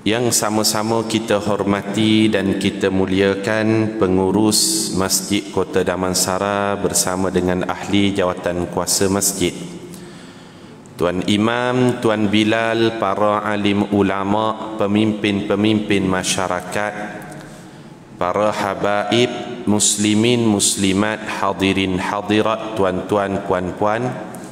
Yang sama-sama kita hormati dan kita muliakan pengurus Masjid Kota Damansara bersama dengan ahli jawatan kuasa masjid, Tuan Imam, Tuan Bilal, para alim ulama, pemimpin-pemimpin masyarakat, para habaib, muslimin, muslimat, hadirin, hadirat, tuan-tuan, puan-puan,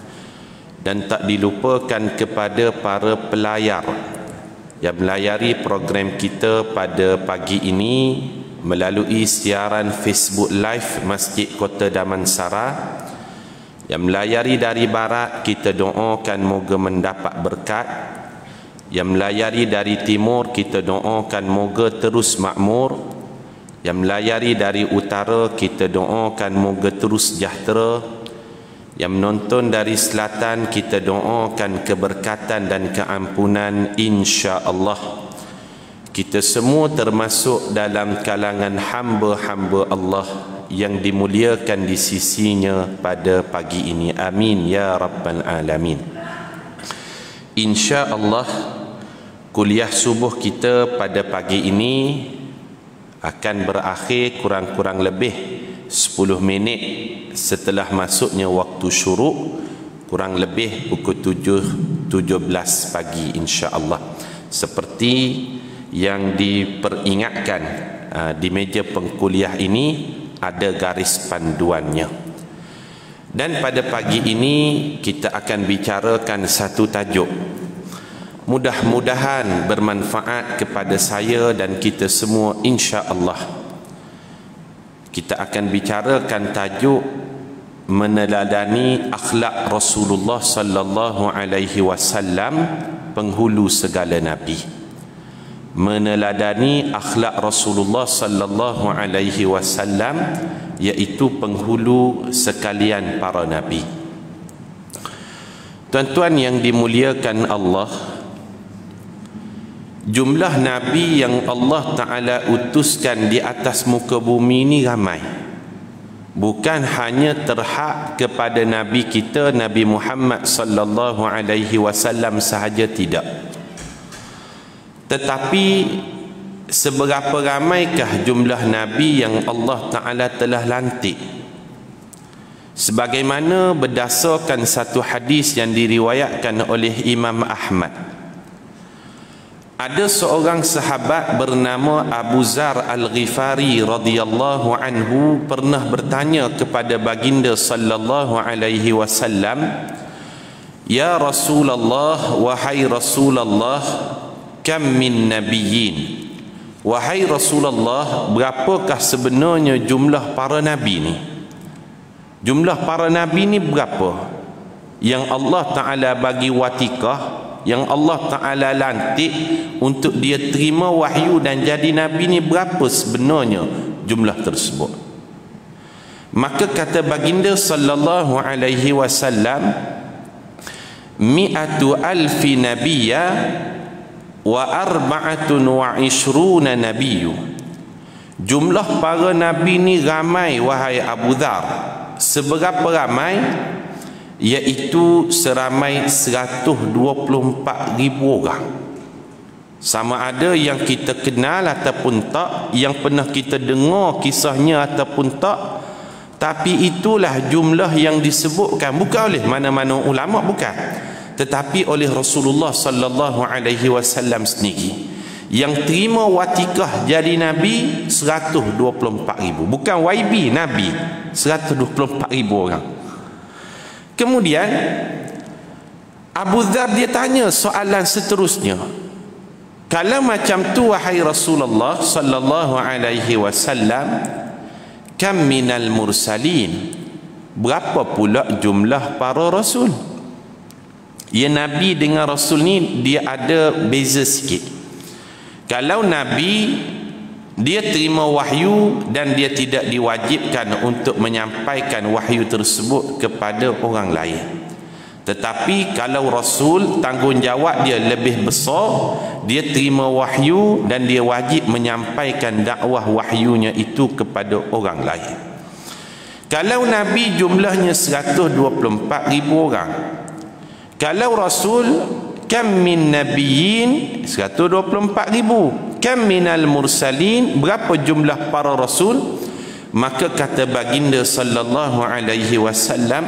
dan tak dilupakan kepada para pelayar yang melayari program kita pada pagi ini melalui siaran Facebook Live Masjid Kota Damansara. Yang melayari dari barat, kita doakan moga mendapat berkat. Yang melayari dari timur, kita doakan moga terus makmur. Yang melayari dari utara, kita doakan moga terus sejahtera. Yang menonton dari selatan, kita doakan keberkatan dan keampunan insya-Allah. Kita semua termasuk dalam kalangan hamba-hamba Allah yang dimuliakan di sisinya pada pagi ini. Amin ya rabbal alamin. Insya-Allah kuliah subuh kita pada pagi ini akan berakhir kurang-kurang lebih 10 minit setelah masuknya waktu syuruk, kurang lebih pukul 7.17 pagi insya-Allah. Seperti yang diperingatkan di meja pengkuliah ini ada garis panduannya. Dan pada pagi ini kita akan bicarakan satu tajuk. Mudah-mudahan bermanfaat kepada saya dan kita semua insya-Allah. Kita akan bicarakan tajuk meneladani akhlak Rasulullah sallallahu alaihi wasallam, penghulu segala nabi. Meneladani akhlak Rasulullah sallallahu alaihi wasallam, iaitu penghulu sekalian para nabi. Tuan-tuan yang dimuliakan Allah, jumlah nabi yang Allah Ta'ala utuskan di atas muka bumi ini ramai. Bukan hanya terhad kepada nabi kita Nabi Muhammad sallallahu alaihi wasallam sahaja, tidak. Tetapi seberapa ramaikah jumlah nabi yang Allah Ta'ala telah lantik? Sebagaimana berdasarkan satu hadis yang diriwayatkan oleh Imam Ahmad, ada seorang sahabat bernama Abu Zar Al-Ghifari radhiyallahu anhu pernah bertanya kepada baginda sallallahu alaihi wasallam, "Ya Rasulullah, wahai Rasulullah, kam min nabiyyin?" Wahai Rasulullah, berapakah sebenarnya jumlah para nabi ni? Jumlah para nabi ni berapa? Yang Allah Ta'ala bagi watikah, yang Allah Ta'ala lantik untuk dia terima wahyu dan jadi nabi ni, berapa sebenarnya jumlah tersebut? Maka kata baginda sallallahu alaihi wasallam, mi'atu alfi nabiyya wa arba'atun wa ishruna nabiyyu. Jumlah para nabi ni ramai wahai Abu Dhar. Seberapa ramai? Iaitu seramai 124,000 orang. Sama ada yang kita kenal ataupun tak, yang pernah kita dengar kisahnya ataupun tak, tapi itulah jumlah yang disebutkan, bukan oleh mana-mana ulama, bukan, tetapi oleh Rasulullah sallallahu alaihi wasallam sendiri, yang terima watikah jadi nabi 124,000. Bukan YB, nabi 124,000 orang. Kemudian Abu Dhar dia tanya soalan seterusnya, kalau macam tu wahai Rasulullah sallallahu alaihi wasallam, kam minal mursalin? Berapa pula jumlah para rasul? Ya, nabi dengan rasul ni dia ada beza sikit. Kalau nabi, dia terima wahyu dan dia tidak diwajibkan untuk menyampaikan wahyu tersebut kepada orang lain. Tetapi kalau rasul, tanggungjawab dia lebih besar. Dia terima wahyu dan dia wajib menyampaikan dakwah wahyunya itu kepada orang lain. Kalau nabi jumlahnya 124,000 orang, kalau rasul kam min nabiyyin 124,000, kam minal mursalin, berapa jumlah para rasul? Maka kata baginda sallallahu alaihi wasallam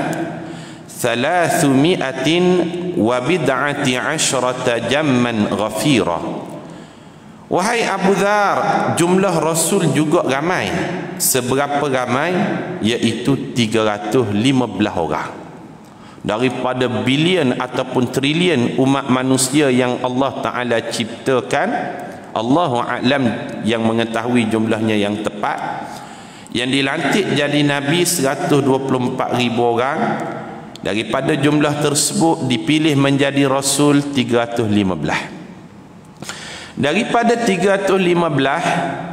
300 wa bid'ati 'asyrata jamman ghafira. Wahai Abu Dhar, jumlah rasul juga ramai. Seberapa ramai? Iaitu 315 orang. Daripada bilion ataupun trilion umat manusia yang Allah Ta'ala ciptakan, Allahu a'lam yang mengetahui jumlahnya yang tepat. Yang dilantik jadi Nabi 124,000 orang. Daripada jumlah tersebut dipilih menjadi Rasul 315. Daripada 315,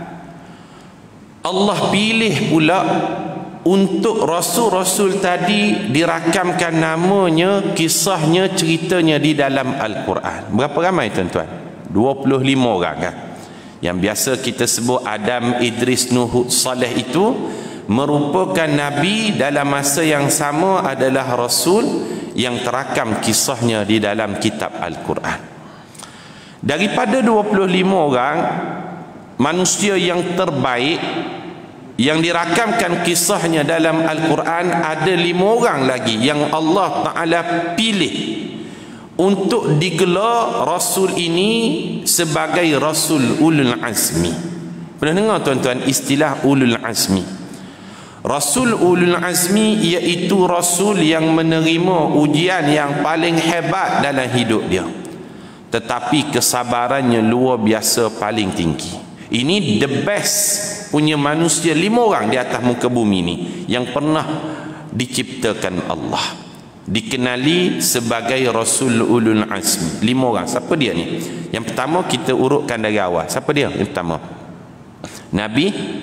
Allah pilih pula untuk rasul-rasul tadi dirakamkan namanya, kisahnya, ceritanya di dalam Al-Quran. Berapa ramai tuan-tuan? 25 orang kan? Yang biasa kita sebut Adam, Idris, Nuh, Hud, Saleh itu merupakan Nabi dalam masa yang sama adalah Rasul yang terakam kisahnya di dalam kitab Al-Quran. Daripada 25 orang, manusia yang terbaik yang dirakamkan kisahnya dalam Al-Quran, ada 5 orang lagi yang Allah Ta'ala pilih untuk digelar Rasul ini sebagai Rasul Ulul Azmi. Pernah dengar tuan-tuan istilah Ulul Azmi? Rasul Ulul Azmi iaitu Rasul yang menerima ujian yang paling hebat dalam hidup dia, tetapi kesabarannya luar biasa paling tinggi. Ini the best punya manusia, 5 orang di atas muka bumi ini yang pernah diciptakan Allah, dikenali sebagai Rasul Ulul Azmi. 5 orang. Siapa dia ni? Yang pertama kita urutkan dari awal. Siapa dia? Yang pertama Nabi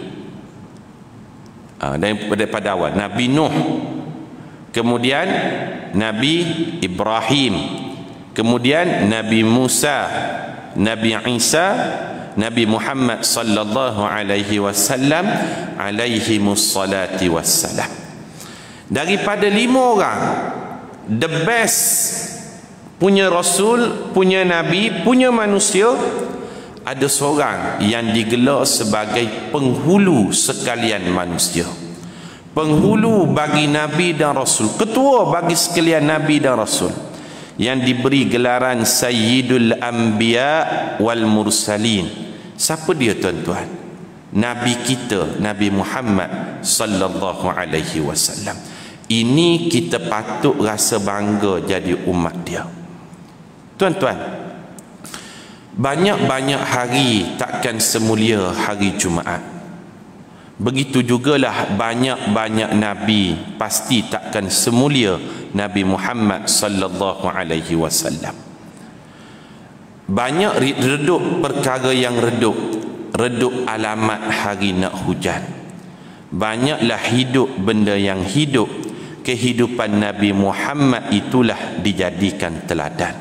daripada awal, Nabi Nuh, kemudian Nabi Ibrahim, kemudian Nabi Musa, Nabi Isa, Nabi Muhammad sallallahu alaihi wasallam alaihi mussalati wassalam. Daripada 5 orang the best punya rasul, punya nabi, punya manusia, ada seorang yang digelar sebagai penghulu sekalian manusia, penghulu bagi nabi dan rasul, ketua bagi sekalian nabi dan rasul, yang diberi gelaran Sayyidul Anbiya wal Mursalin. Siapa dia tuan-tuan? Nabi kita, Nabi Muhammad sallallahu alaihi wasallam. Ini kita patut rasa bangga jadi umat dia. Tuan-tuan, banyak-banyak hari takkan semulia hari Jumaat. Begitu jugalah banyak-banyak nabi pasti takkan semulia Nabi Muhammad sallallahu alaihi wasallam. Banyak redup perkara yang redup alamat hari nak hujan. Banyaklah hidup benda yang hidup. Kehidupan Nabi Muhammad itulah dijadikan teladan.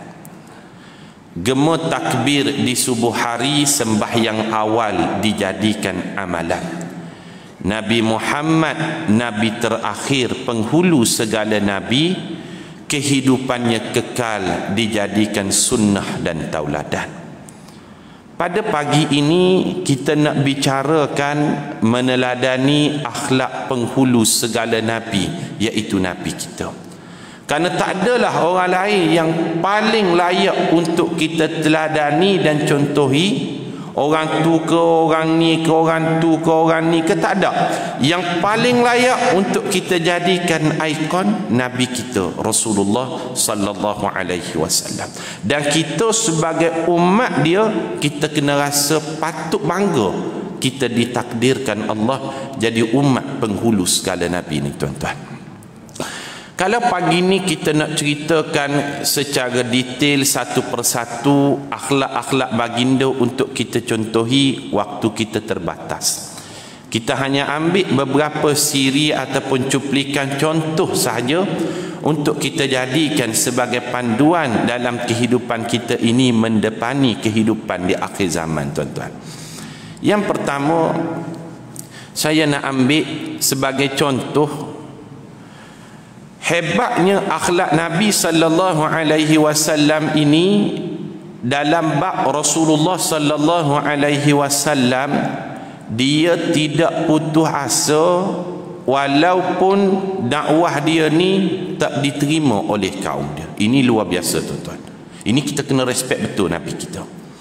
Gema takbir di subuh hari sembahyang awal dijadikan amalan. Nabi Muhammad, Nabi terakhir, penghulu segala Nabi, kehidupannya kekal dijadikan sunnah dan tauladan. Pada pagi ini kita nak bicarakan meneladani akhlak penghulu segala Nabi, iaitu Nabi kita. Kerana tak adalah orang lain yang paling layak untuk kita teladani dan contohi. Orang tu ke orang ni ke orang tu ke orang ni ke, tak ada. Yang paling layak untuk kita jadikan ikon Nabi kita Rasulullah sallallahu alaihi wasallam. Dan kita sebagai umat dia, kita kena rasa patut bangga kita ditakdirkan Allah jadi umat penghulu segala Nabi ni tuan-tuan. Kalau pagi ni kita nak ceritakan secara detail satu persatu akhlak-akhlak baginda untuk kita contohi, waktu kita terbatas. Kita hanya ambil beberapa siri ataupun cuplikan contoh sahaja untuk kita jadikan sebagai panduan dalam kehidupan kita ini mendepani kehidupan di akhir zaman tuan-tuan. Yang pertama saya nak ambil sebagai contoh Hebatnya akhlak Nabi sallallahu alaihi wasallam ini dalam bab Rasulullah sallallahu alaihi wasallam, dia tidak putus asa walaupun dakwah dia ni tak diterima oleh kaum dia. Ini luar biasa tuan-tuan. Ini kita kena respect betul Nabi kita.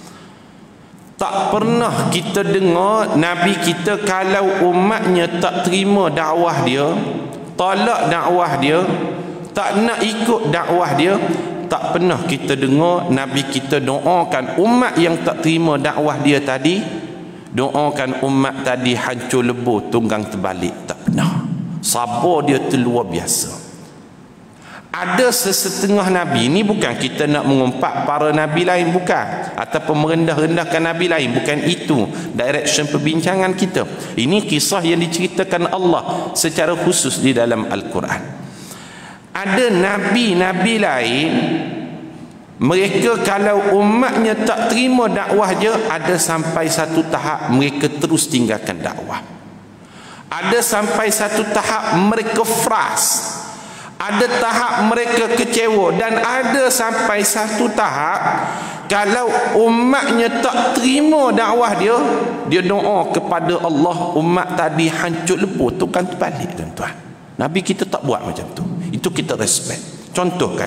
Tak pernah kita dengar Nabi kita kalau umatnya tak terima dakwah dia, tolak dakwah dia, tak nak ikut dakwah dia, tak pernah kita dengar Nabi kita doakan umat yang tak terima dakwah dia tadi, doakan umat tadi hancur lebur tunggang terbalik. Tak pernah. Sabar dia terluar biasa. Ada sesetengah Nabi, ini bukan kita nak mengumpat para Nabi lain, bukan, ataupun merendah-rendahkan Nabi lain, bukan itu direction perbincangan kita. Ini kisah yang diceritakan Allah secara khusus di dalam Al-Quran. Ada Nabi-Nabi lain, mereka kalau umatnya tak terima dakwah dia, ada sampai satu tahap mereka terus tinggalkan dakwah. Ada sampai satu tahap mereka frust, ada tahap mereka kecewa, dan ada sampai satu tahap kalau umatnya tak terima dakwah dia, dia doa kepada Allah umat tadi hancur lebur tukang terbalik. Tuan-tuan, Nabi kita tak buat macam tu. Itu kita respect. Contoh kan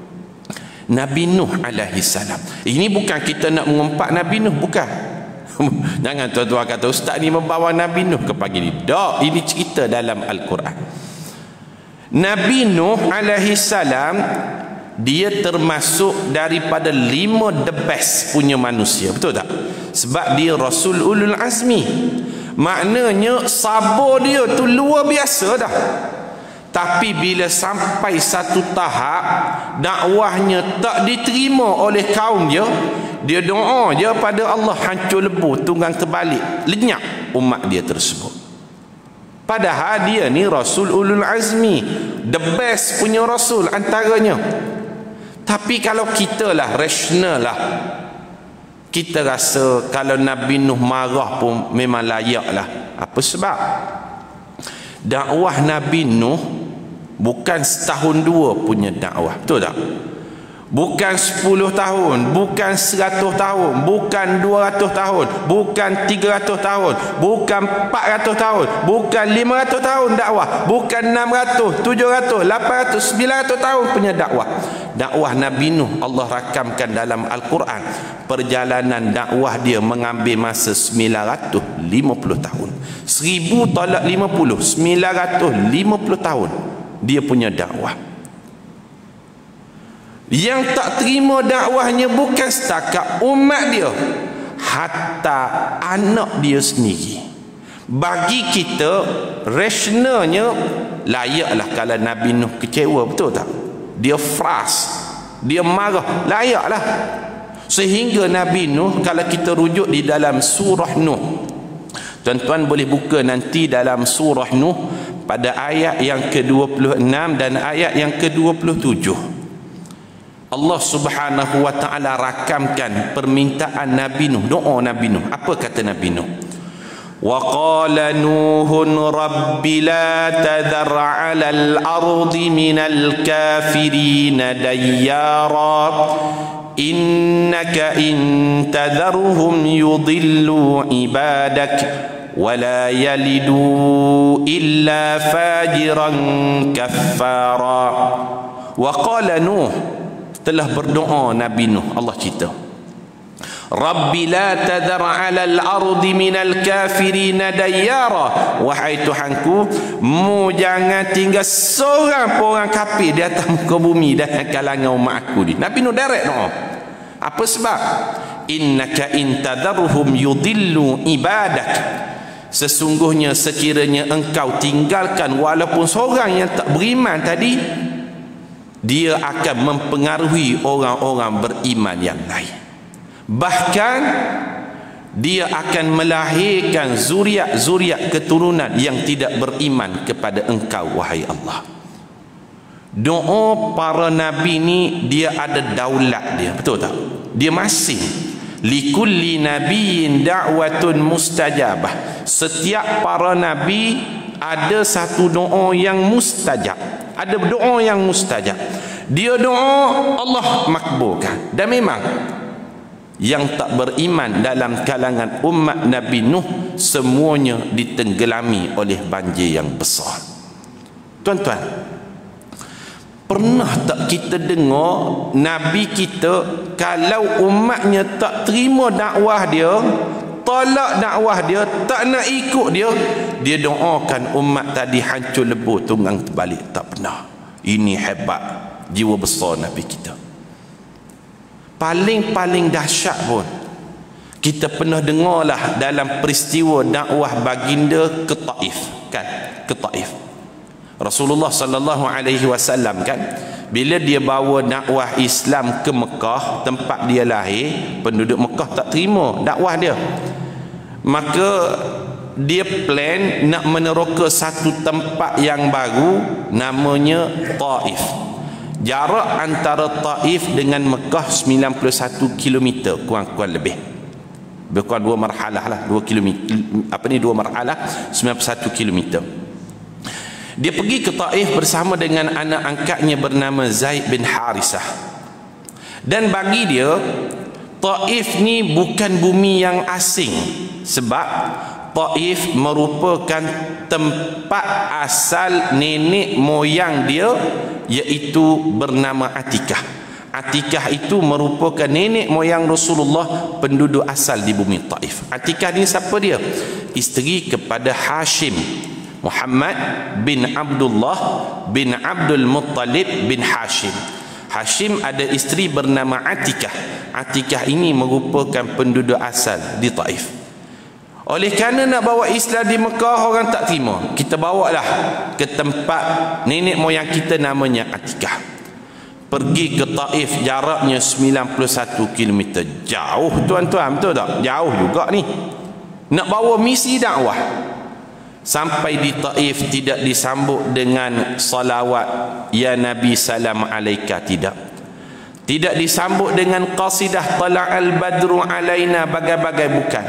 Nabi Nuh alaihi salam. Ini bukan kita nak mengumpat Nabi Nuh, bukan. Jangan tuan-tuan kata ustaz ni membawa Nabi Nuh ke pagi ni. Tak, ini cerita dalam Al-Quran. Nabi Nuh alaihi salam, dia termasuk daripada 5 the best punya manusia, betul tak? Sebab dia Rasul Ulul Azmi. Maknanya sabar dia tu luar biasa dah. Tapi bila sampai satu tahap dakwahnya tak diterima oleh kaum dia, dia doa je pada Allah hancur lebur tunggang terbalik, lenyap umat dia tersebut. Padahal dia ni Rasul Ulul Azmi, the best punya Rasul antaranya. Tapi kalau kita lah rasional lah, kita rasa kalau Nabi Nuh marah pun memang layak lah. Apa sebab? Dakwah Nabi Nuh bukan setahun dua punya dakwah, betul tak? Bukan 10 tahun, bukan 100 tahun, bukan 200 tahun, bukan 300 tahun, bukan 400 tahun, bukan 500 tahun dakwah, bukan 600, 700, 800, 900 tahun punya dakwah. Dakwah Nabi Nuh Allah rakamkan dalam Al-Quran, perjalanan dakwah dia mengambil masa 950 tahun. 1000 tolak 50, 950 tahun dia punya dakwah. Yang tak terima dakwahnya bukan setakat umat dia, hatta anak dia sendiri. Bagi kita rasionalnya layaklah kalau Nabi Nuh kecewa, betul tak? Dia frust, dia marah, layaklah. Sehingga Nabi Nuh, kalau kita rujuk di dalam surah Nuh, tuan-tuan boleh buka nanti dalam surah Nuh pada ayat yang ke-26 dan ayat yang ke-27. Allah Subhanahu wa taala rakamkan permintaan Nabi Nuh, doa Nabi Nuh. Apa kata Nabi Nuh? Wa qala Nuhun rabbi la tadhar 'ala al-ardi minal kafirin dayyara innaka in tadharhum yudillu ibadak wa la yalidu illa fajiran kaffara. Wa qala Nuh, telah berdoa Nabi Nuh, Allah cerita, Rabbi la tadhar 'ala al-ardi minal kafirin dayyara, wahai Tuhanku, mu jangan tinggal seorang pun orang kafir di atas muka bumi dalam kalangan umat aku ni. Nabi Nuh direct doa. Apa sebab? Innaka in tadharhum yudillu ibadak, sesungguhnya sekiranya engkau tinggalkan walaupun seorang yang tak beriman tadi, dia akan mempengaruhi orang-orang beriman yang lain. Bahkan dia akan melahirkan zuriat-zuriat keturunan yang tidak beriman kepada engkau, wahai Allah. Doa para nabi ni dia ada daulat dia, betul tak? Dia masing likulli nabiyyin da'watun mustajabah. Setiap para nabi ada satu doa yang mustajab. Ada doa yang mustajab. Dia doa, Allah makbulkan. Dan memang yang tak beriman dalam kalangan umat Nabi Nuh semuanya ditenggelami oleh banjir yang besar. Tuan-tuan, pernah tak kita dengar Nabi kita kalau umatnya tak terima dakwah dia, tolak dakwah dia, tak nak ikut dia, dia doakan umat tadi hancur lebur tunggang terbalik? Tak pernah. Ini hebat jiwa besar Nabi kita. Paling dahsyat pun kita pernah dengarlah dalam peristiwa dakwah baginda ke Taif, kan? Ke Taif. Rasulullah sallallahu alaihi wasallam, kan, bila dia bawa dakwah Islam ke Mekah, tempat dia lahir, penduduk Mekah tak terima dakwah dia. Maka dia plan nak meneroka satu tempat yang baru namanya Taif. Jarak antara Taif dengan Mekah 91 km kurang lebih. Bukan dua marhalah lah, 2 km. Dua marhalah, 91 km. Dia pergi ke Taif bersama dengan anak angkatnya bernama Zaid bin Harisah. Dan bagi dia, Taif ni bukan bumi yang asing, sebab Taif merupakan tempat asal nenek moyang dia, iaitu bernama Atikah. Atikah itu merupakan nenek moyang Rasulullah, penduduk asal di bumi Taif. Atikah ni siapa dia? Isteri kepada Hashim, Muhammad bin Abdullah bin Abdul Muttalib bin Hashim. Hashim ada isteri bernama Atikah. Atikah ini merupakan penduduk asal di Taif. Oleh kerana nak bawa Islam di Mekah, orang tak terima, kita bawalah ke tempat nenek moyang kita namanya Atikah. Pergi ke Taif, jaraknya 91 km. Jauh, tuan-tuan, betul tak? Jauh juga ni. Nak bawa misi dakwah. Sampai di Taif tidak disambut dengan salawat ya Nabi salam alaika, tidak. Tidak disambut dengan qasidah tala'al badru alaina, bagai-bagai, bukan.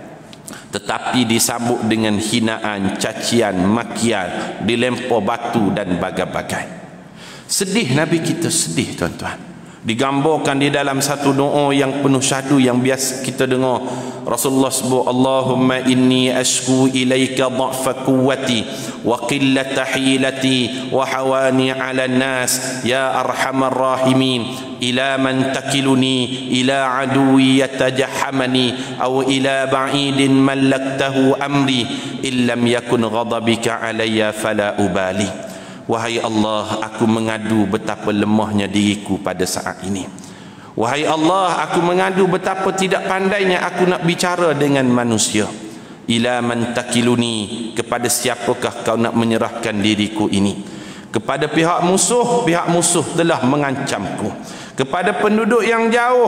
Tetapi disambut dengan hinaan, cacian, makian, dilempar batu dan bagai-bagai. Sedih Nabi kita, sedih tuan-tuan. Digambarkan di dalam satu doa yang penuh syahdu yang biasa kita dengar. Rasulullah sebut, Allahumma inni ashku ilaika dha'fa quwwati wa qillata hilati wa hawani ala nas ya arhamar rahimin, ila man takiluni ila aduwi yatajahhamani aw ila ba'idin mallaktahu amri illam yakun ghadabika alayya fala ubali. Wahai Allah, aku mengadu betapa lemahnya diriku pada saat ini. Wahai Allah, aku mengadu betapa tidak pandainya aku nak bicara dengan manusia. Ila man takiluni, kepada siapakah kau nak menyerahkan diriku ini? Kepada pihak musuh telah mengancamku. Kepada penduduk yang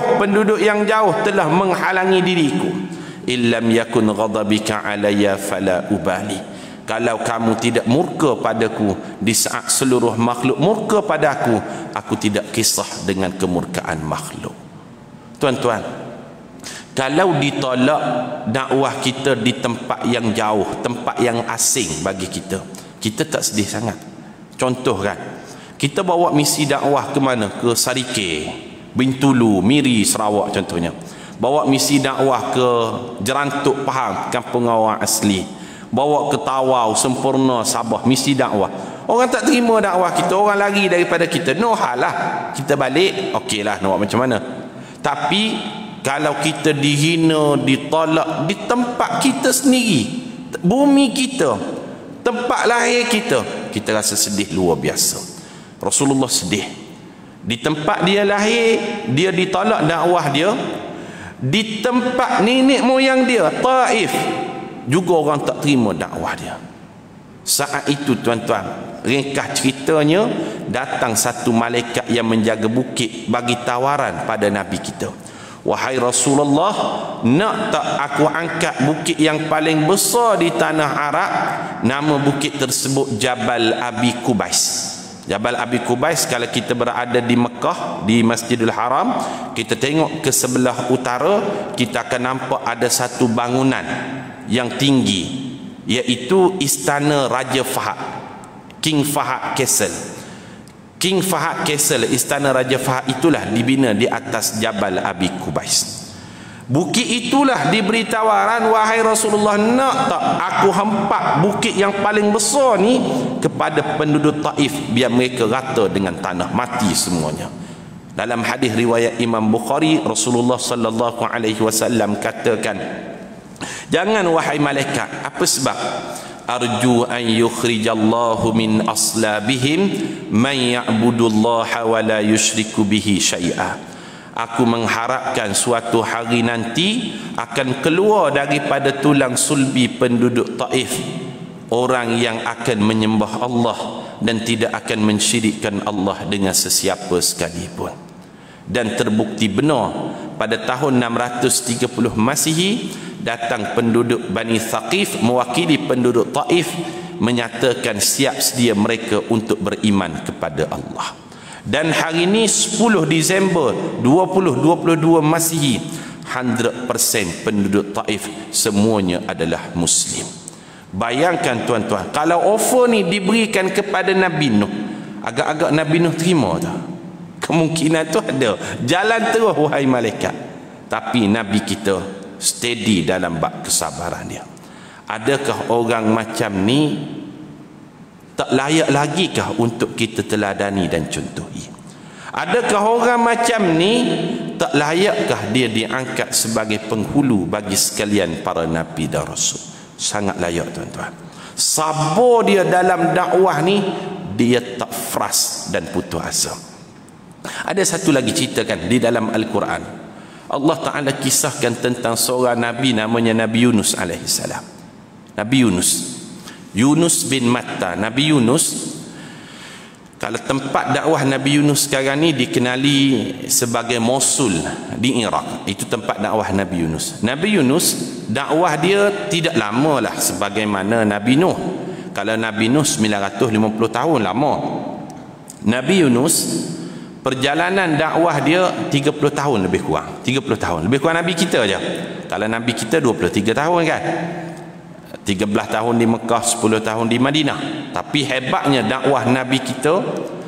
jauh telah menghalangi diriku. Illam yakun ghadabika alayya fala ubali. Kalau kamu tidak murka padaku di saat seluruh makhluk murka padaku, aku tidak kisah dengan kemurkaan makhluk. Tuan-tuan, kalau ditolak dakwah kita di tempat yang jauh, tempat yang asing bagi kita, kita tak sedih sangat. Contoh kan, kita bawa misi dakwah ke mana? Ke Sarike, Bintulu, Miri, Sarawak contohnya. Bawa misi dakwah ke Jerantuk, Pahang, kampung awak asli. Bawa ke Tawau, Sempurna, Sabah, misi dakwah. Orang tak terima dakwah kita, orang lari daripada kita. No hal lah, kita balik, okey lah, nak buat macam mana. Tapi kalau kita dihina, ditolak di tempat kita sendiri, bumi kita, tempat lahir kita, kita rasa sedih luar biasa. Rasulullah sedih. Di tempat dia lahir, dia ditolak dakwah dia. Di tempat nenek moyang dia, Taif, juga orang tak terima dakwah dia. Saat itu tuan-tuan, ringkas ceritanya, datang satu malaikat yang menjaga bukit bagi tawaran pada Nabi kita. Wahai Rasulullah, nak tak aku angkat bukit yang paling besar di tanah Arab? Nama bukit tersebut Jabal Abi Qubais. Jabal Abi Qubais, kalau kita berada di Mekah, di Masjidil Haram, kita tengok ke sebelah utara, kita akan nampak ada satu bangunan yang tinggi, iaitu istana Raja Fahad, King Fahad Castle. King Fahad Castle, istana Raja Fahad itulah dibina di atas Jabal Abi Kubais. Bukit itulah diberi tawaran, wahai Rasulullah, nak tak aku hempak bukit yang paling besar ni kepada penduduk Taif, biar mereka rata dengan tanah, mati semuanya. Dalam hadis riwayat Imam Bukhari, Rasulullah sallallahu alaihi wasallam katakan, jangan wahai malaikat. Apa sebab? Arju an yukhrijallahu min aslabihim man ya'budullaha wa la yusyriku bihi syai'a. Aku mengharapkan suatu hari nanti akan keluar daripada tulang sulbi penduduk Taif orang yang akan menyembah Allah dan tidak akan mensyirikkan Allah dengan sesiapa sekalipun. Dan terbukti benar, pada tahun 630 Masihi datang penduduk Bani Thaqif mewakili penduduk Taif menyatakan siap sedia mereka untuk beriman kepada Allah. Dan hari ini 10 Disember 2022 Masihi, 100% penduduk Taif semuanya adalah Muslim. Bayangkan tuan-tuan, kalau offer ni diberikan kepada Nabi Nuh, agak-agak Nabi Nuh terima tak? Kemungkinan tu ada. Jalan terus wahai malaikat. Tapi Nabi kita steady dalam bab kesabaran dia. Adakah orang macam ni tak layak lagikah untuk kita teladani dan contohi? Adakah orang macam ni tak layakkah dia diangkat sebagai penghulu bagi sekalian para nabi dan rasul? Sangat layak tuan-tuan. Sabar dia dalam dakwah ni, dia tak frust dan putus asa. Ada satu lagi ceritakan di dalam Al-Quran. Allah Ta'ala kisahkan tentang seorang nabi namanya Nabi Yunus alaihissalam. Nabi Yunus bin Matta. Nabi Yunus, kalau tempat dakwah Nabi Yunus sekarang ni dikenali sebagai Mosul di Iraq. Itu tempat dakwah Nabi Yunus. Nabi Yunus dakwah dia tidak lama lah sebagaimana Nabi Nuh. Kalau Nabi Nuh 950 tahun lama. Nabi Yunus perjalanan dakwah dia 30 tahun lebih kurang. 30 tahun lebih kurang Nabi kita aja. Kalau Nabi kita 23 tahun kan, 13 tahun di Mekah, 10 tahun di Madinah. Tapi hebatnya dakwah Nabi kita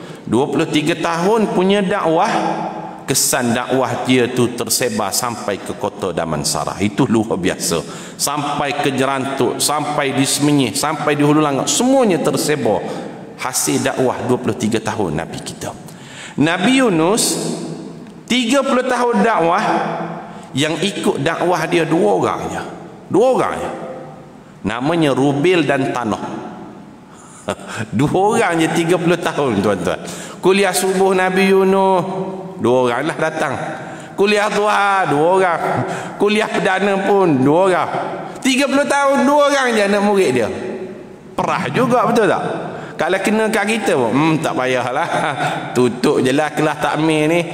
23 tahun punya dakwah, kesan dakwah dia tu tersebar sampai ke kota Damansara. Itu luar biasa. Sampai ke Jerantuk, sampai di Semenyih, sampai di Hulu Langat, semuanya tersebar hasil dakwah 23 tahun Nabi kita. Nabi Yunus 30 tahun dakwah, yang ikut dakwah dia dua orangnya. Namanya Rubil dan Tanah. Dua orang je 30 tahun tuan-tuan. Kuliah subuh Nabi Yunus, dua orang lah datang. Kuliah duha, dua orang. Kuliah perdana pun dua orang. 30 tahun dua orang je anak murid dia. Perah juga, betul tak? Kalau kena kat kita pun tak payahlah, tutup je lah kelas takmir ni.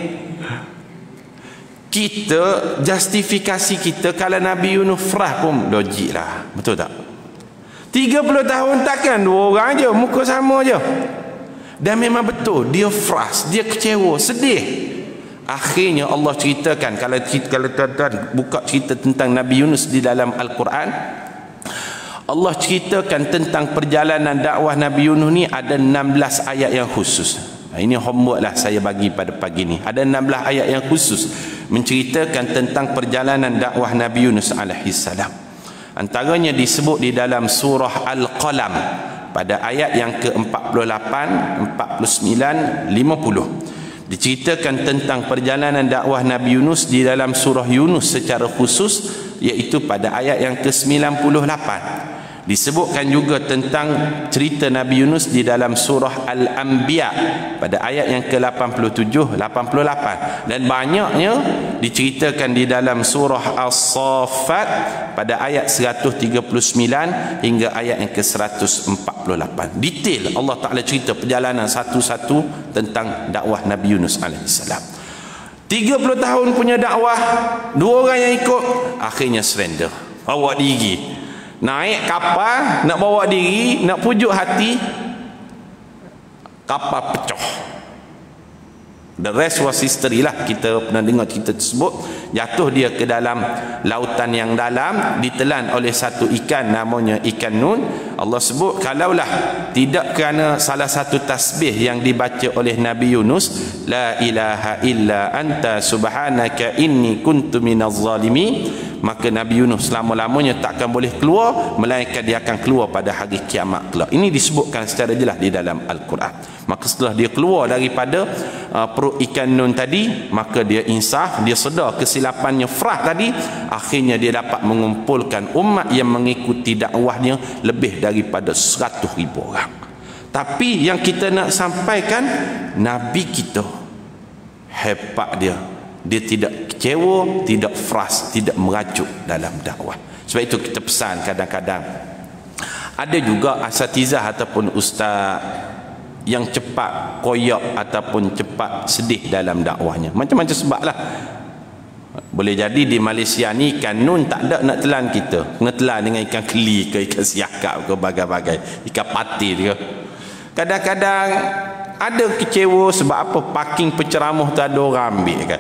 Kita, justifikasi kita, kalau Nabi Yunus frah pun logik lah, betul tak? 30 tahun takkan dua orang je muka sama je. Dan memang betul, dia frust, dia kecewa, sedih. Akhirnya Allah ceritakan, kalau tuan-tuan buka cerita tentang Nabi Yunus di dalam Al-Quran, Allah ceritakan tentang perjalanan dakwah Nabi Yunus ni ada 16 ayat yang khusus. Ini homework lah saya bagi pada pagi ni. Ada 16 ayat yang khusus menceritakan tentang perjalanan dakwah Nabi Yunus alaihissalam. Antaranya disebut di dalam surah Al-Qalam pada ayat yang ke-48, 49, 50. Diceritakan tentang perjalanan dakwah Nabi Yunus di dalam surah Yunus secara khusus, iaitu pada ayat yang ke-98. Disebutkan juga tentang cerita Nabi Yunus di dalam surah Al-Anbiya pada ayat yang ke-87, 88. Dan banyaknya diceritakan di dalam surah As-Saffat pada ayat 139 hingga ayat yang ke-148. Detail Allah Ta'ala cerita perjalanan satu-satu tentang dakwah Nabi Yunus alaihissalam. 30 tahun punya dakwah, dua orang yang ikut, akhirnya surrender, bawa diri. Naik kapal, nak bawa diri, nak pujuk hati, kapal pecah. The rest was history lah. Kita pernah dengar cerita tersebut. jatuh dia ke dalam lautan yang dalam, ditelan oleh satu ikan namanya ikan Nun. Allah sebut kalaulah tidak kerana salah satu tasbih yang dibaca oleh Nabi Yunus, la ilaha illa anta subhanaka inni kuntu minaz zalimin, maka Nabi Yunus selama-lamanya takkan boleh keluar, melainkan dia akan keluar pada hari kiamat kelak. Ini disebutkan secara jelas di dalam Al-Quran. Maka setelah dia keluar daripada perut ikan Nun tadi, maka dia insaf, dia sedar kesilapannya Frah tadi, akhirnya dia dapat mengumpulkan umat yang mengikuti dakwahnya lebih daripada 100,000 orang. Tapi yang kita nak sampaikan, Nabi kita hebat dia tidak kecewa, tidak frust, tidak merajuk dalam dakwah. Sebab itu kita pesan kadang-kadang ada juga asatizah ataupun ustaz yang cepat koyak ataupun cepat sedih dalam dakwahnya. Macam-macam sebab lah. Boleh jadi di Malaysia ni ikan Nun tak ada nak telan kita, kena telan dengan ikan keli ke ikan siakap ke bagai-bagai, ikan patin ke. Kadang-kadang ada kecewa sebab apa, parking penceramah tu ada orang ambil kan,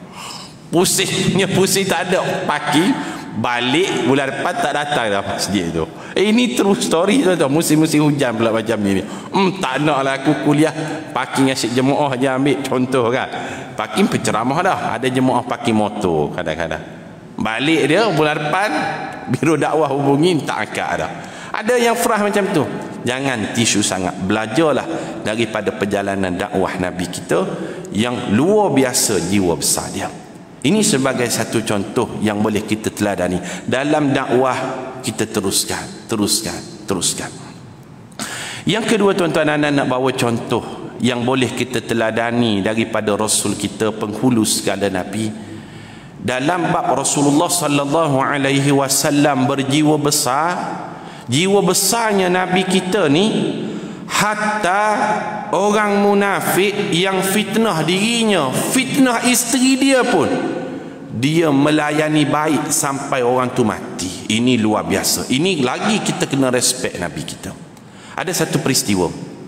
pusing tak ada parking, balik bulan depan tak datang dah masjid tu. Ini true story tu, musim-musim hujan pula macam ni. Tak nak lah aku kuliah parking asyik jemaah je ambil contoh kan. Parking penceramah dah, ada jemaah parking motor kadang-kadang. Balik dia bulan depan biro dakwah hubungi tak angkat dah. Ada yang frah macam tu. Jangan tisu sangat. Belajarlah daripada perjalanan dakwah Nabi kita yang luar biasa jiwa besar dia. Ini sebagai satu contoh yang boleh kita teladani. Dalam dakwah kita teruskan. Yang kedua tuan-tuan, anak nak bawa contoh yang boleh kita teladani daripada Rasul kita, penghulu segala Nabi. Dalam bab Rasulullah sallallahu alaihi wasallam berjiwa besar, jiwa besarnya Nabi kita ni, hatta orang munafik yang fitnah dirinya, fitnah isteri dia pun, dia melayani baik sampai orang tu mati. Ini luar biasa. Ini lagi kita kena respect Nabi kita. Ada satu peristiwa,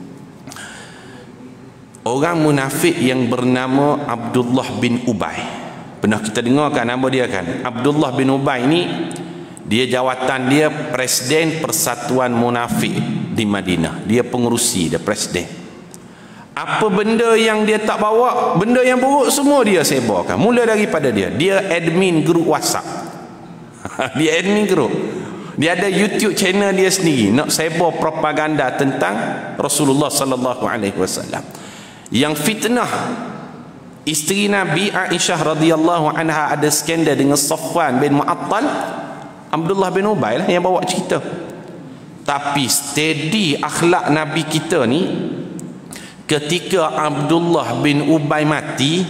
orang munafik yang bernama Abdullah bin Ubay. Pernah kita dengar kan nama dia kan? Abdullah bin Ubay ni, dia jawatan dia Presiden Persatuan Munafik di Madinah. Dia pengerusi, dia presiden. Apa benda yang dia tak bawa, benda yang buruk semua dia sebarkan. Mula daripada dia admin grup WhatsApp. Dia admin grup. Dia ada YouTube channel dia sendiri nak sebar propaganda tentang Rasulullah sallallahu alaihi wasallam. Yang fitnah isteri Nabi Aisyah radhiyallahu anha ada skandal dengan Safwan bin Mu'attal, Abdullah bin Ubay lah yang bawa cerita. Tapi steady akhlak Nabi kita ni, ketika Abdullah bin Ubay mati,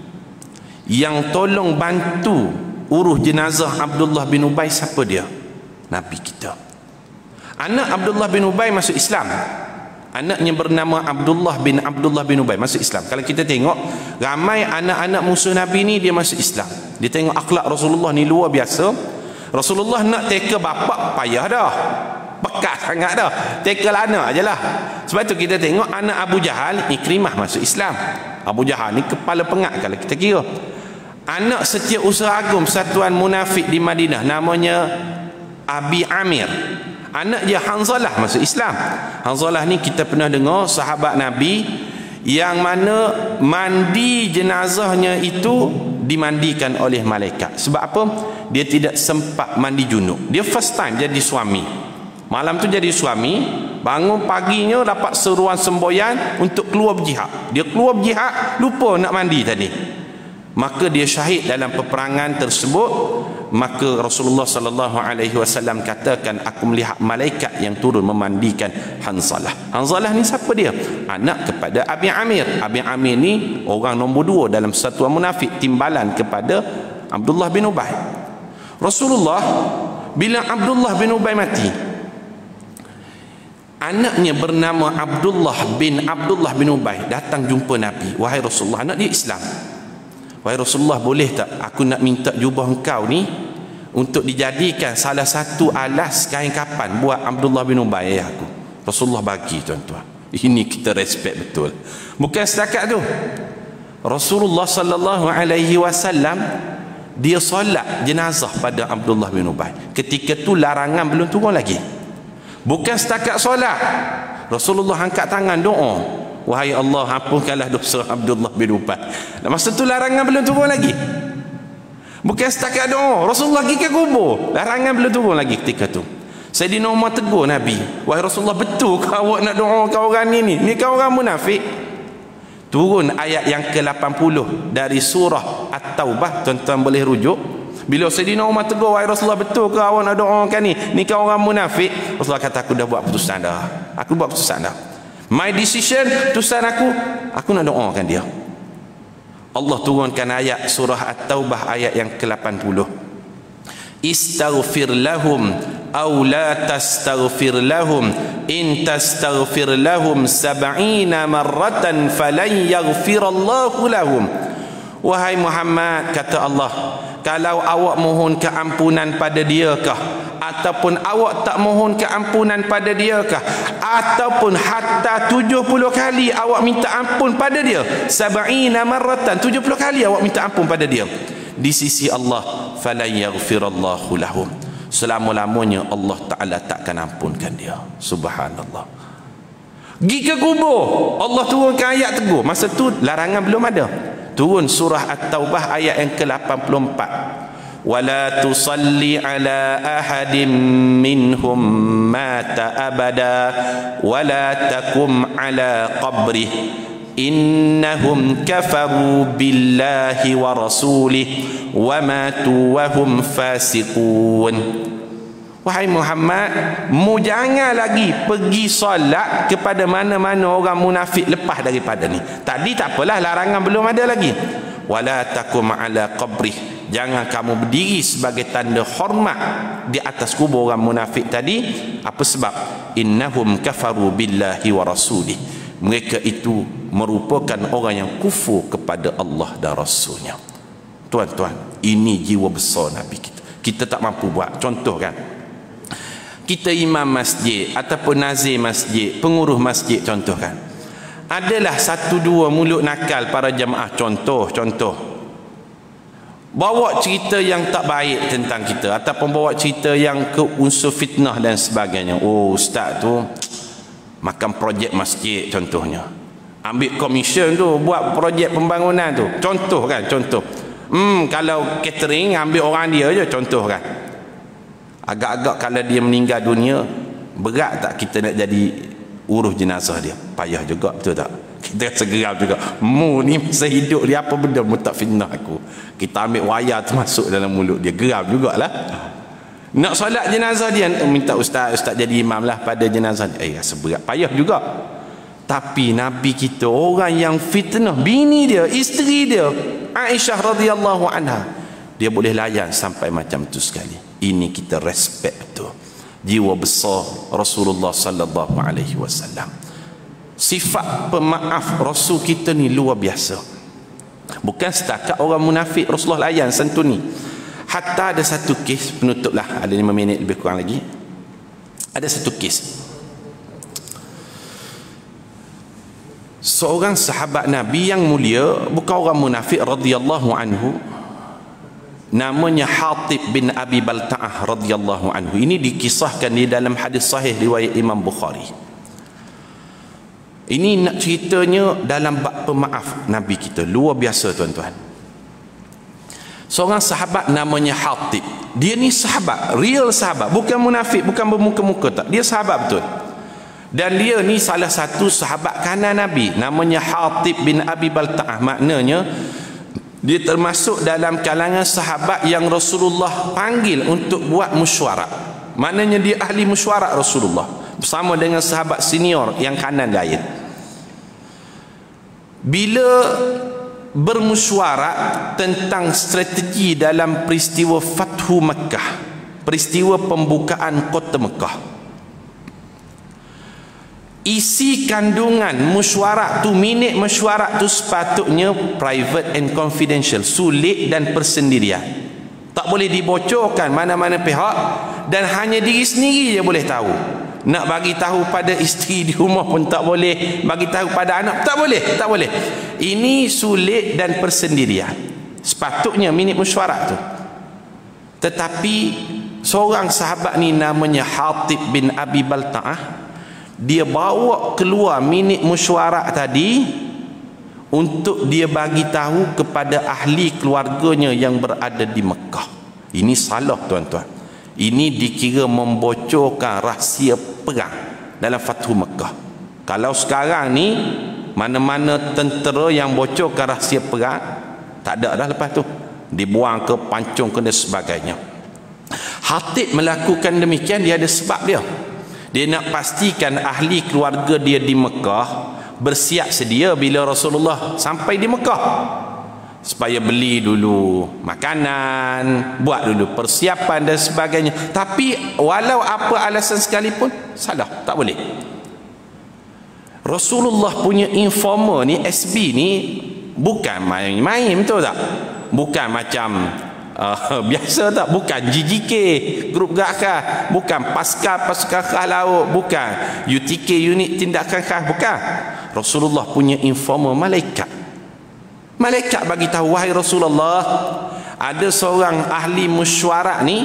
yang tolong bantu urus jenazah Abdullah bin Ubay siapa dia? Nabi kita. Anak Abdullah bin Ubay masuk Islam. Anaknya bernama Abdullah bin Ubay masuk Islam. Kalau kita tengok ramai anak-anak musuh Nabi ni dia masuk Islam. Dia tengok akhlak Rasulullah ni luar biasa. Rasulullah nak teka bapak payah dah, pekat sangat dah, teka anak je lah. Sebab tu kita tengok anak Abu Jahal, Ikrimah masuk Islam. Abu Jahal ni kepala pengat kalau kita kira. Anak Setiausaha Agung Persatuan Munafik di Madinah namanya Abi Amir, anak dia Hanzalah masuk Islam. Hanzalah ni kita pernah dengar sahabat Nabi yang mana mandi jenazahnya itu dimandikan oleh malaikat. Sebab apa? Dia tidak sempat mandi junub. Dia first time jadi suami. Malam tu jadi suami, bangun paginya dapat seruan semboyan untuk keluar berjihad. Dia keluar berjihad, lupa nak mandi tadi. Maka dia syahid dalam peperangan tersebut. Maka Rasulullah sallallahu alaihi wasallam katakan, aku melihat malaikat yang turun memandikan Hanzalah. Hanzalah ni siapa dia? Anak kepada Abi Amir. Abi Amir ni orang nombor 2 dalam Persatuan Munafik, timbalan kepada Abdullah bin Ubay. Rasulullah bila Abdullah bin Ubay mati, anaknya bernama Abdullah bin Ubay datang jumpa Nabi. Wahai Rasulullah, anak dia Islam. Wahai Rasulullah, boleh tak aku nak minta jubah engkau ni untuk dijadikan salah satu alas kain kapan buat Abdullah bin Ubay ayah aku. Rasulullah bagi tuan-tuan. Ini kita respect betul. Bukan setakat tu, Rasulullah sallallahu alaihi wasallam dia solat jenazah pada Abdullah bin Ubay. Ketika tu larangan belum turun lagi. Bukan setakat solat, Rasulullah angkat tangan doa, wahai Allah, ampunkanlah dosa Abdullah bin Ubay. Masa tu larangan belum turun lagi. Bukan setakat doa, Rasulullah pergi ke kubur, larangan belum turun lagi ketika tu. Sayyidina Umar tegur Nabi, wahai Rasulullah, betul ke awak nak doa ke orang ni? Ni kau orang munafik. Turun ayat yang ke-80 dari surah At-Taubah, tuan-tuan boleh rujuk. Bila Sayyidina Umar tegur, wahai Rasulullah, betul ke awak nak doakan ni kau orang munafik? Rasulullah kata, aku dah buat keputusan dah. Aku buat keputusan dah. My decision, keputusan aku nak doakan dia. Allah turunkan ayat surah At-Taubah ayat yang ke-80. Istaghfir lahum aw la tastaghfir lahum in tastaghfir lahum 70 marratan falan yaghfirallahu lahum. Wahai Muhammad, kata Allah, kalau awak mohon keampunan pada diakah, ataupun awak tak mohon keampunan pada diakah, ataupun hatta 70 kali awak minta ampun pada dia, 70 marratan, 70 kali awak minta ampun pada dia, di sisi Allah falan yaghfirallahu lahum, selama-lamanya Allah Ta'ala takkan ampunkan dia. Subhanallah. Pergi ke kubur, Allah turunkan ayat tegur. Masa tu larangan belum ada. Turun surah At-Taubah ayat yang ke-84. Wala tusalli ala ahadin minhum mata abada wala takum ala qabrih innahum kafaru billahi wa rasulih wa matu wa hum fasiqun. Wahai Muhammad, mu jangan lagi pergi solat kepada mana-mana orang munafik lepas daripada ni. Tadi tak apalah, larangan belum ada lagi. Wala takum ala qabrih, jangan kamu berdiri sebagai tanda hormat di atas kubur orang munafik tadi. Apa sebab? Innahum kafaru billahi wa rasulih, mereka itu merupakan orang yang kufur kepada Allah dan Rasulnya. Tuan-tuan, ini jiwa besar Nabi kita. Kita tak mampu buat. Contoh kan, kita imam masjid ataupun nazir masjid, penguruh masjid, contoh kan, adalah satu dua mulut nakal para jemaah, contoh bawa cerita yang tak baik tentang kita, ataupun bawa cerita yang ke unsur fitnah dan sebagainya. Oh, ustaz tu makan projek masjid, contohnya ambil komisen tu buat projek pembangunan tu, contoh kan, contoh. Kalau catering ambil orang dia je, contoh kan. Agak-agak kalau dia meninggal dunia, berat tak kita nak jadi urus jenazah dia? Payah juga, betul tak? Kita rasa geram juga. Mu ni masa hidup dia apa benda mu tak fitnah aku? Kita ambil wayar tu masuk dalam mulut dia, geram jugalah. Nak solat jenazah dia, minta ustaz jadi imam lah pada jenazah dia. Rasa berat, payah juga. Tapi Nabi kita, orang yang fitnah bini dia, isteri dia, Aisyah radhiyallahu anha, dia boleh layan sampai macam tu sekali. Ini kita respect betul. Jiwa besar Rasulullah sallallahu alaihi wasallam. Sifat pemaaf Rasul kita ni luar biasa. Bukan setakat orang munafik Rasulullah layan santuni. Hatta ada satu kes, penutuplah, ada 5 minit lebih kurang lagi. Ada satu kes, seorang sahabat Nabi yang mulia, bukan orang munafik, radhiyallahu anhu, namanya Hatib bin Abi Balta'ah radhiyallahu anhu. Ini dikisahkan di dalam hadis sahih riwayat Imam Bukhari. Ini nak ceritanya dalam bab pemaaf Nabi kita, luar biasa tuan-tuan. Seorang sahabat namanya Hatib. Dia ni sahabat, real sahabat, bukan munafik, bukan bermuka-muka, tak. Dia sahabat betul. Dan dia ni salah satu sahabat kanan Nabi, namanya Hatib bin Abi Balta'ah. Maknanya dia termasuk dalam kalangan sahabat yang Rasulullah panggil untuk buat mesyuarat. Maknanya dia ahli mesyuarat Rasulullah bersama dengan sahabat senior yang kanan lain. Bila bermesyuarat tentang strategi dalam peristiwa Fathu Mekah, peristiwa pembukaan kota Mekah, isi kandungan mesyuarat tu, minit mesyuarat tu sepatutnya private and confidential, sulit dan persendirian. Tak boleh dibocorkan mana-mana pihak, dan hanya diri sendiri je boleh tahu. Nak bagi tahu pada isteri di rumah pun tak boleh, bagi tahu pada anak tak boleh, tak boleh. Ini sulit dan persendirian. Sepatutnya minit mesyuarat tu. Tetapi seorang sahabat ni namanya Hatib bin Abi Balta'ah, dia bawa keluar minit mesyuarat tadi untuk dia bagi tahu kepada ahli keluarganya yang berada di Mekah. Ini salah tuan-tuan. Ini dikira membocorkan rahsia perang dalam Fathu Mekah. Kalau sekarang ni mana-mana tentera yang bocorkan rahsia perang, tak ada dah lepas tu, dibuang ke pancung ke dan sebagainya. Hatib melakukan demikian, dia ada sebab dia. Dia nak pastikan ahli keluarga dia di Mekah bersiap sedia bila Rasulullah sampai di Mekah, supaya beli dulu makanan, buat dulu persiapan dan sebagainya. Tapi walau apa alasan sekalipun, salah, tak boleh. Rasulullah punya informer ni, SB ni, bukan main-main, betul tak? Bukan macam biasa tak, bukan GGK, grup gerak khas, bukan pasukan khas laut, bukan UTK, unit tindakan khas, bukan. Rasulullah punya informer malaikat. Malaikat bagi tahu, wahai Rasulullah, ada seorang ahli mesyuarat ni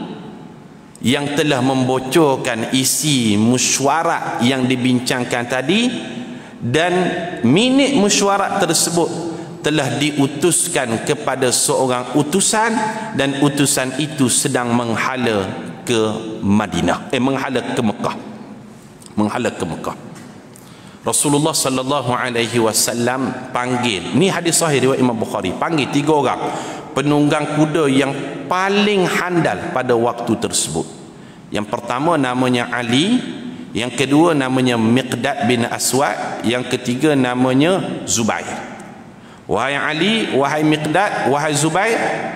yang telah membocorkan isi mesyuarat yang dibincangkan tadi, dan minit mesyuarat tersebut telah diutuskan kepada seorang utusan, dan utusan itu sedang menghala ke Madinah, menghala ke Mekah, menghala ke Mekah. Rasulullah sallallahu alaihi wasallam panggil, ni hadis sahih riwayat Imam Bukhari, panggil 3 orang penunggang kuda yang paling handal pada waktu tersebut. Yang pertama namanya Ali, yang kedua namanya Miqdad bin Aswad, yang ketiga namanya Zubair. Wahai Ali, wahai Miqdad, wahai Zubair,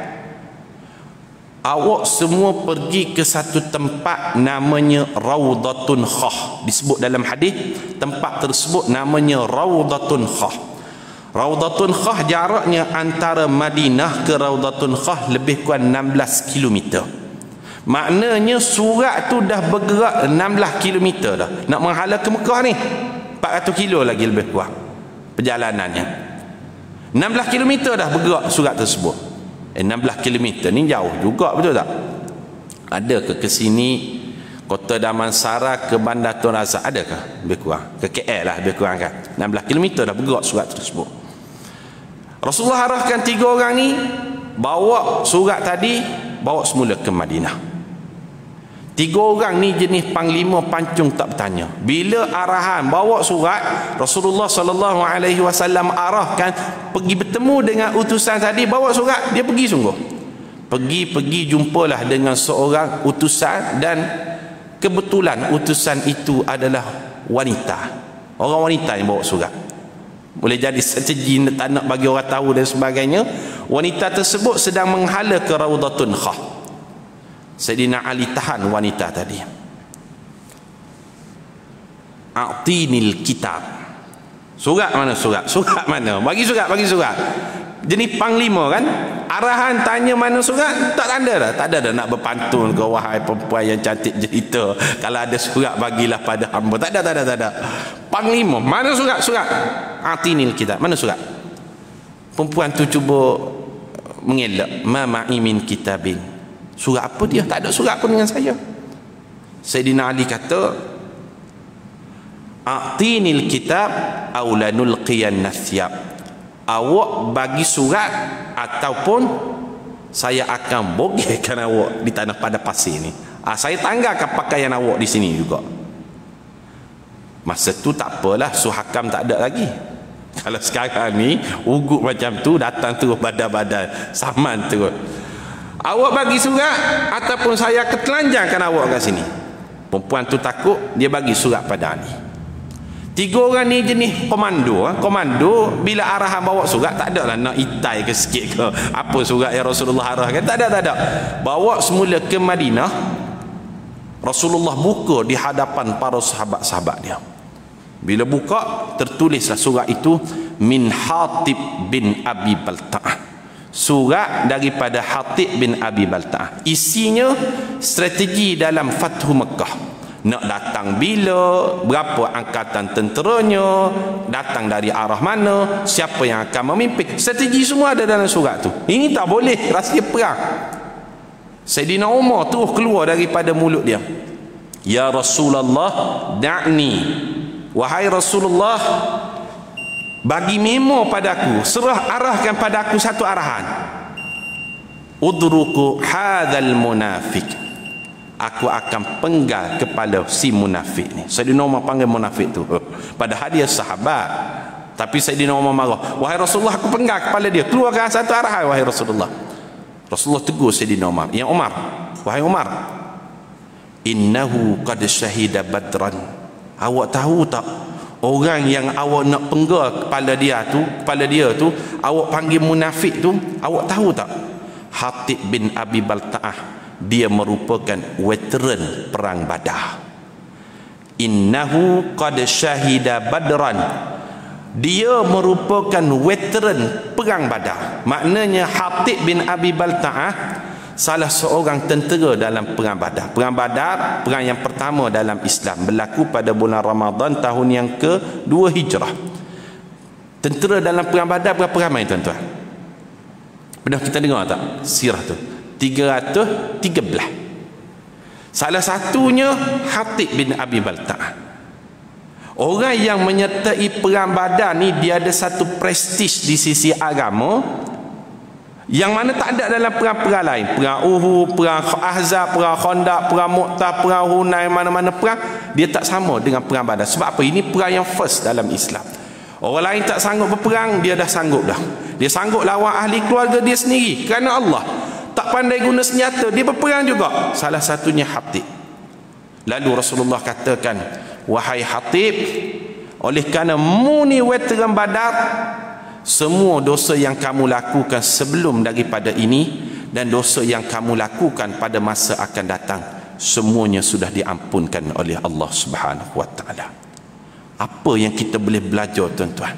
awak semua pergi ke satu tempat namanya Raudatun Khah. Disebut dalam hadis, tempat tersebut namanya Raudatun Khah. Raudatun Khah jaraknya antara Madinah ke Raudatun Khah lebih kurang 16 km. Maknanya surat tu dah bergerak 16 km dah. Nak menghala ke Mekah ni 400 kilo lagi lebih kurang perjalanannya. 16 km dah bergerak surat tersebut. 16 km ni jauh juga, betul tak? Ada ke sini Kota Damansara ke Bandar Tun Razak, adakah? Lebih kurang ke KL lah, lebih kurang kan. 16 km dah bergerak surat tersebut. Rasulullah arahkan 3 orang ni bawa surat tadi, bawa semula ke Madinah. 3 orang ni jenis panglima pancung tak bertanya. Bila arahan bawa surat, Rasulullah sallallahu alaihi wasallam arahkan pergi bertemu dengan utusan tadi, bawa surat, dia pergi sungguh. Pergi jumpalah dengan seorang utusan, dan kebetulan utusan itu adalah wanita. Orang wanita yang bawa surat. Boleh jadi strategi tak nak bagi orang tahu dan sebagainya. Wanita tersebut sedang menghala ke Raudatun Khah. Sayyidina Ali tahan wanita tadi. A'tinil kitab. Surat mana surat? Surat mana? Bagi surat, bagi surat. Jenis panglima kan? Arahan tanya mana surat, tak tanda dah. Tak ada dah nak berpantun ke, wahai perempuan yang cantik jelita, kalau ada surat bagilah pada hamba. Tak ada. Panglima, mana surat? Surat. A'tinil kitab. Mana surat? Perempuan tu cuba mengelak. Ma ma'i min kitabin. Surat apa dia? Tak ada surat pun dengan saya. Sayyidina Ali kata, a'tinil kitab aw lanulqiyan nasyab. Awak bagi surat ataupun saya akan bogehkan awak di tanah pada pasir ni. Saya tanggalkan pakaian awak di sini juga. Masa tu tak apalah, Suhakam tak ada lagi. Kalau sekarang ni ugut macam tu, datang terus badan-badan saman terus. Awak bagi surat ataupun saya ketelanjangkan awak kat sini. Perempuan tu takut, dia bagi surat pada Ali. 3 orang ni jenis komando. Komando bila arahan bawa surat, tak ada lah nak itai ke sikit ke apa surat yang Rasulullah arahkan. Tak ada. Bawa semula ke Madinah. Rasulullah buka di hadapan para sahabat-sahabat dia. Bila buka, tertulislah surat itu min Hatib bin Abi Balta'ah. Surat daripada Hatib bin Abi Balta'ah. Isinya strategi dalam Fathu Mekah. nak datang bila, berapa angkatan tenteranya, datang dari arah mana, siapa yang akan memimpin, strategi semua ada dalam surat tu. Ini tak boleh rahsia perang. Sayyidina Umar terus keluar daripada mulut dia, ya Rasulullah da'ni, wahai Rasulullah, bagi memo padaku, arahkan padaku satu arahan, udruku hadzal munafiq, aku akan penggal kepala si munafik ni. Sayyidina Umar panggil munafik tu, padahal dia sahabat, tapi Sayyidina Umar marah, wahai Rasulullah, aku penggal kepala dia, keluarkan satu arahan wahai Rasulullah. Rasulullah tegur Sayyidina Umar, ya Umar, wahai Umar, innahu qad syahida badran, awak tahu tak, orang yang awak nak penggal kepala dia tu, awak panggil munafik tu, awak tahu tak, Hatib bin Abi Balta'ah, dia merupakan veteran perang Badar. Innahu qad syahida badran, dia merupakan veteran perang Badar. Maknanya Hatib bin Abi Balta'ah salah seorang tentera dalam perang Badar. Perang Badar, perang yang pertama dalam Islam, berlaku pada bulan Ramadan tahun yang ke-2 Hijrah. Tentera dalam perang Badar berapa ramai tuan-tuan? Pernah kita dengar tak sirah tu? 313. Salah satunya Hatib bin Abi Balta'ah. Orang yang menyertai perang Badar ni, dia ada satu prestis di sisi agama yang mana tak ada dalam perang-perang lain. Perang Uhud, perang Ahzab, perang Khandaq, perang Mu'tah, perang Hunain, mana-mana perang, dia tak sama dengan perang Badar. Sebab apa? Ini perang yang first dalam Islam. Orang lain tak sanggup berperang, dia dah sanggup dah. Dia sanggup lawan ahli keluarga dia sendiri kerana Allah. Tak pandai guna senjata, dia berperang juga. Salah satunya Hatib. Lalu Rasulullah katakan, wahai Hatib, oleh kerana mu ni veteran Badar, semua dosa yang kamu lakukan sebelum daripada ini dan dosa yang kamu lakukan pada masa akan datang, semuanya sudah diampunkan oleh Allah Subhanahu wa taala. Apa yang kita boleh belajar tuan-tuan?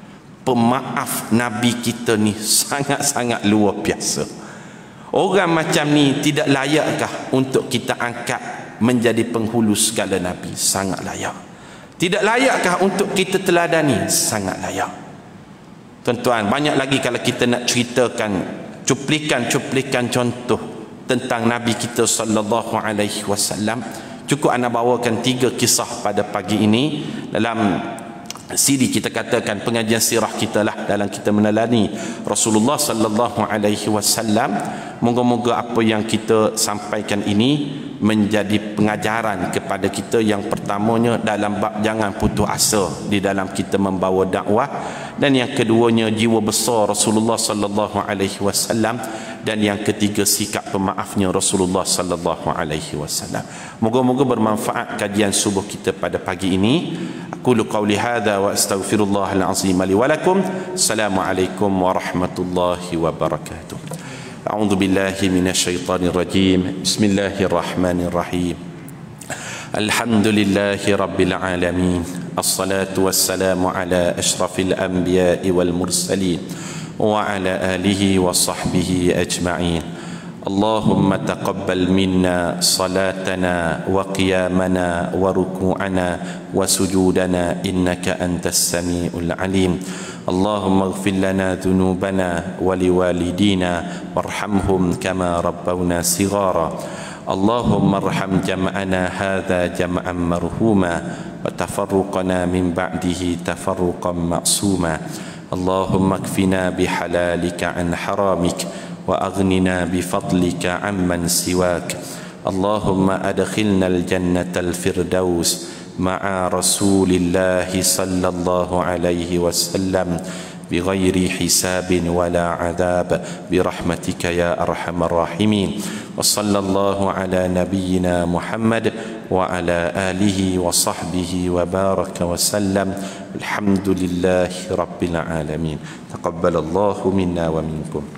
Pemaaf Nabi kita ni sangat-sangat luar biasa. Orang macam ni tidak layakkah untuk kita angkat menjadi penghulu segala Nabi? Sangat layak. Tidak layakkah untuk kita teladani? Sangat layak. Tuan-tuan, banyak lagi kalau kita nak ceritakan cuplikan-cuplikan contoh tentang Nabi kita sallallahu alaihi wasallam. Cukup anda bawakan 3 kisah pada pagi ini dalam CD kita katakan pengajian sirah kita lah, dalam kita meneladani Rasulullah sallallahu alaihi wasallam. Moga-moga apa yang kita sampaikan ini menjadi pengajaran kepada kita. Yang pertamanya dalam bab jangan putus asa di dalam kita membawa dakwah, dan yang keduanya jiwa besar Rasulullah sallallahu alaihi wasallam, dan yang ketiga sikap pemaafnya Rasulullah sallallahu alaihi wasallam. Moga-moga bermanfaat kajian subuh kita pada pagi ini. Aqulu qawli hadza wa astaghfirullahal azim li wa lakum. Assalamualaikum warahmatullahi wabarakatuh. A'udzu billahi minasyaitonir rajim. Bismillahirrahmanirrahim. Alhamdulillahi rabbil alamin. Assalatu wassalamu ala asyrafil anbiya'i wal mursalin wa ala alihi wa sahbihi ajma'in. Allahumma taqabbal minna salatana wa qiyamana wa ruku'ana wa sujudana innaka antas sami'ul alim. Allahumma ighfir lana dhunubana wa liwalidina warhamhum kama rabbawna sighara. Allahumma arham jam'ana hadha jam'an marhuma wa tafarruqana min ba'dihi tafarruqan ma'suma. Allahumma kfina bihalalika an haramik wa aghnina bifadlika amman siwak. Allahumma adkhilna al-jannata al-firdaus ma'a rasulillahi sallallahu alaihi wasallam bighairi hisabin wala adab birahmatika ya arhamar rahimin. Wa sallallahu ala nabiyyina Muhammad wa ala alihi wa sahbihi wa baraka wa sallam. Alhamdulillahi rabbil alamin. Taqabbalallahu minna wa minkum.